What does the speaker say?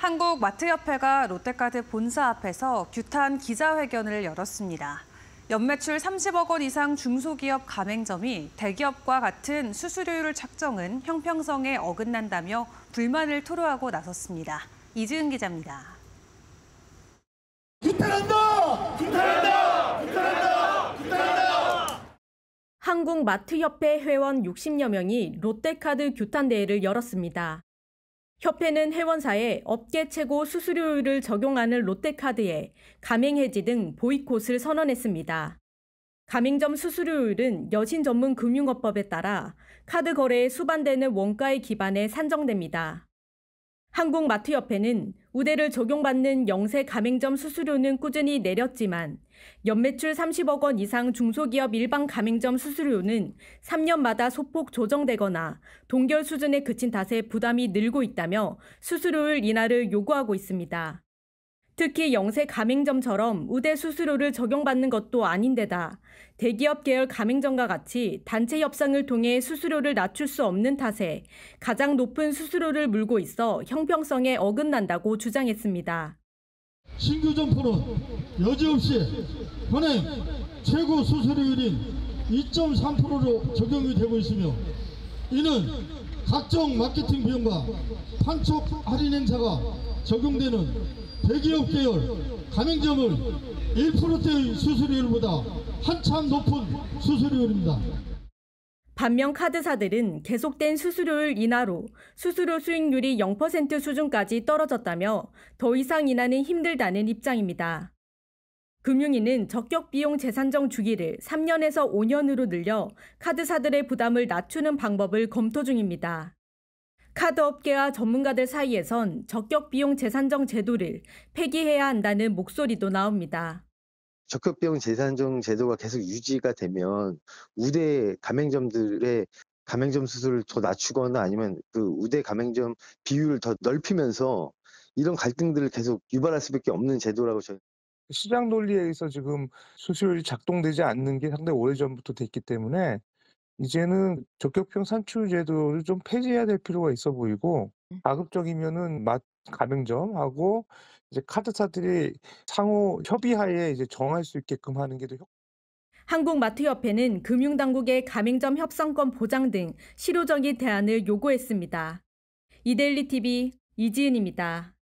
한국마트협회가 롯데카드 본사 앞에서 규탄 기자회견을 열었습니다. 연매출 30억 원 이상 중소기업 가맹점이 대기업과 같은 수수료율 책정은 형평성에 어긋난다며 불만을 토로하고 나섰습니다. 이지은 기자입니다. 규탄한다! 규탄한다! 규탄한다! 규탄한다! 한국마트협회 회원 60여 명이 롯데카드 규탄대회를 열었습니다. 협회는 회원사에 업계 최고 수수료율을 적용하는 롯데카드에 가맹해지 등 보이콧을 선언했습니다. 가맹점 수수료율은 여신전문금융업법에 따라 카드 거래에 수반되는 원가에 기반해 산정됩니다. 한국마트협회는 우대를 적용받는 영세 가맹점 수수료는 꾸준히 내렸지만 연매출 30억 원 이상 중소기업 일반 가맹점 수수료는 3년마다 소폭 조정되거나 동결 수준에 그친 탓에 부담이 늘고 있다며 수수료율 인하를 요구하고 있습니다. 특히 영세 가맹점처럼 우대 수수료를 적용받는 것도 아닌데다 대기업 계열 가맹점과 같이 단체 협상을 통해 수수료를 낮출 수 없는 탓에 가장 높은 수수료를 물고 있어 형평성에 어긋난다고 주장했습니다. 신규 점포는 여지없이 현행 최고 수수료율인 2.3%로 적용이 되고 있으며 이는 각종 마케팅 비용과 판촉 할인 행사가 적용되는 대기업 계열 가맹점을 1%대의 수수료율보다 한참 높은 수수료율입니다. 반면 카드사들은 계속된 수수료율 인하로 수수료 수익률이 0% 수준까지 떨어졌다며 더 이상 인하는 힘들다는 입장입니다. 금융위는 적격 비용 재산정 주기를 3년에서 5년으로 늘려 카드사들의 부담을 낮추는 방법을 검토 중입니다. 카드업계와 전문가들 사이에선 적격 비용 재산정 제도를 폐기해야 한다는 목소리도 나옵니다. 적격비용 재산정 제도가 계속 유지가 되면 우대 가맹점들의 가맹점 수수료를 더 낮추거나 아니면 그 우대 가맹점 비율을 더 넓히면서 이런 갈등들을 계속 유발할 수밖에 없는 제도라고 저는. 시장 논리에 의해서 지금 수수료율이 작동되지 않는 게 상당히 오래전부터 됐기 때문에 이제는 적격비용 산출 제도를 좀 폐지해야 될 필요가 있어 보이고 가급적이면은 가맹점하고 이제 카드사들이 상호 협의하에 이제 정할 수 있게끔 하는 게 더 한국마트협회는 금융당국의 가맹점 협상권 보장 등 실효적인 대안을 요구했습니다. 이데일리 TV 이지은입니다.